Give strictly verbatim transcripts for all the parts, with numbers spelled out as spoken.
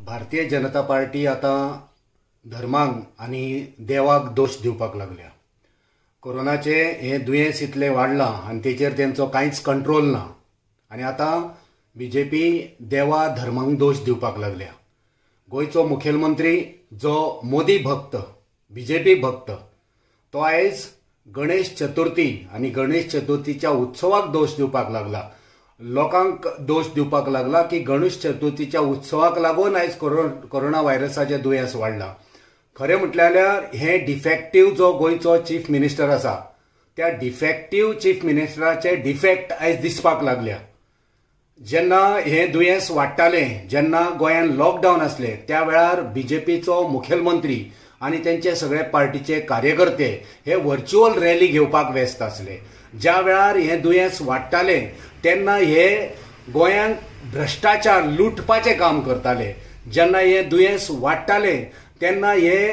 Bharatiya Janata party आता धर्मांक आणि देवाक दोष दिवपाक लागल्या। कोरोनाचे हे दुयेंस इतले वाढला आणि तेचेर तेंचो कांयच कंट्रोल ना आणि आता बीजेपी देवा धर्मांक दोष दिवपाक लागल्या। गोयचो मुखेलमंत्री जो मोदी भक्त बीजेपी भक्त तो आयज गणेश चतुर्थी आणि गणेश चतुर्थीच्या उत्सवाक दोष दिवपाक लागला। लोकांक दोष दिवपाक लागला की गणेश चतुर्थीच्या उत्सवाक लागून आयज कोरोना व्हायरसाचे दुयेंस वाढला। खरें म्हटल्यार हे डिफेक्टिव्ह जो गोयचो चीफ मिनिस्टर आसा त्या डिफेक्टिव्ह चीफ मिनिस्टराचे डिफेक्ट आयज दिसपाक लागल्या। जेन्ना हे दुयेंस वाडटाले, जेन्ना गोंयान लॉकडावन आसले त्या वेळार बीजेपीचो मुखेलमंत्री आणि त्यांचे सगळे पार्टीचे कार्यकर्ते हे व्हर्च्युअल रॅली घेवपाक व्यस्त आसले। ज्या वेळार हे दुयेंस वाडटाले तेन्ना हे गोंयांक भ्रष्टाचार लुटपाचे काम करताले। जेन्ना हे दुयेंस वाडटाले तेन्ना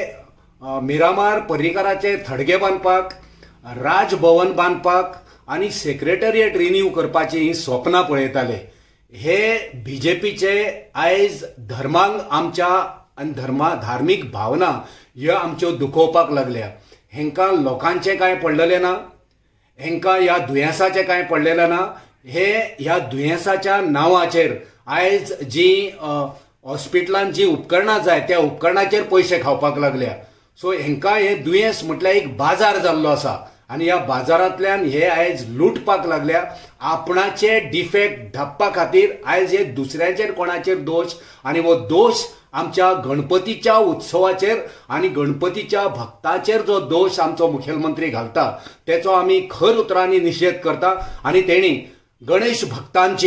हे मिरामार पर्रीकाराचे थडगे बांदपाक, राजभवन बांदपाक आणि सेक्रेटरिएट रिन्यू करपाची ही स्वप्नां पळयताले। हे बीजेपीचे आयज धर्मांक आमच्या आणि धर्मा धार्मीक भावना ह्यो आमच्यो दुखोवपाक लागल्या। हेंकां लोकांचे कांय पडलेले ना, हेंकां ह्या दुयेंसाचे कांय पडलेले ना। हे ह्या दुयेंसाच्या नांवाचेर आयज जी हॉस्पिटलांत जी उपकरणां जाय त्या उपकरणाचेर पयशे खावपाक लागल्या। सो हेंकां हे दुयेंस म्हटल्यार एक बाजार जाल्लो आसा आणि ह्या बाजारांतल्यान हे आयज लुटपाक लागल्या। आपणाचे डिफेक्ट ढापपा खातीर आयज हे दुसऱ्याचेर कोणाचेर दोष आणि वो दोष आमच्या गणपतीच्या उत्सवाचेर आणि गणपतीच्या भक्ताचेर जो दोष आमचो मुखेलमंत्री घालता तेचो आमी खर उतरांनी निशेध करता। आणि तेणी गणेश भक्तांची,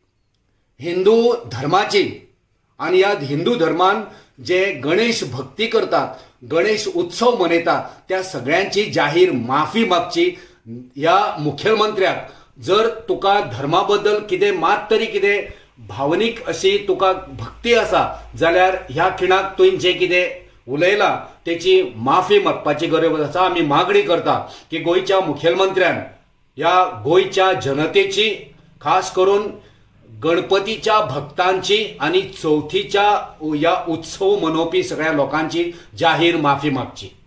हिंदू धर्माची आणि ह्या हिंदू धर्मान जे गणेश भक्ती करतात, गणेश उत्सव मनयतात त्या सगळ्यांची जाहीर माफी मागची। ह्या मुखेलमंत्र्याक जर तुका धर्मा बद्दल कितें मात तरी कितें भावनीक अशी तुका भक्ती आसा जाल्यार ह्या खिणाक तुवें जे कितें उलयला तेची माफी मागपाची गरज आसा। आमी मागणी करता की गोंयच्या मुखेलमंत्र्यान ह्या गोंयच्या जनतेची, खास करून गणपतीच्या भक्तांची आणि चौथीच्या ह्या उत्सव मनोवपी सगळ्या लोकांची जाहीर माफी मागची।